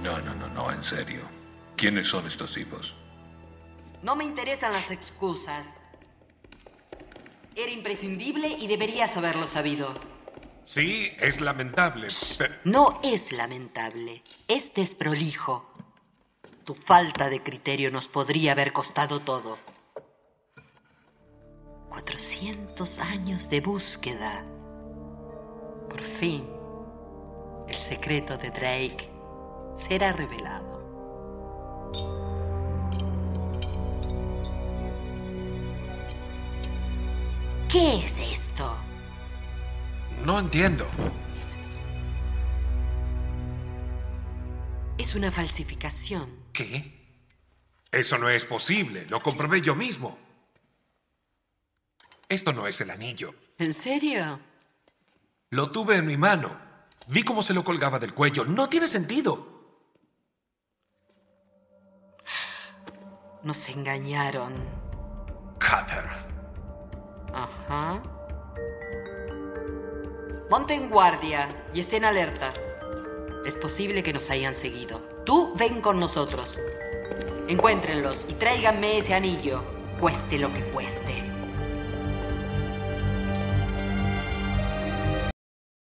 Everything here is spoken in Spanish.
No, en serio. ¿Quiénes son estos tipos? No me interesan las excusas. Era imprescindible y deberías haberlo sabido. Sí, es lamentable. No es lamentable, es desprolijo. Tu falta de criterio nos podría haber costado todo. 400 años de búsqueda. Por fin, el secreto de Drake será revelado. ¿Qué es esto? No entiendo. Es una falsificación. ¿Qué? Eso no es posible. Lo comprobé yo mismo. Esto no es el anillo. ¿En serio? Lo tuve en mi mano. Vi cómo se lo colgaba del cuello. No tiene sentido. Nos engañaron. Cutter. Ajá. Monten guardia y estén alerta. Es posible que nos hayan seguido. Tú ven con nosotros. Encuéntrenlos y tráiganme ese anillo, cueste lo que cueste.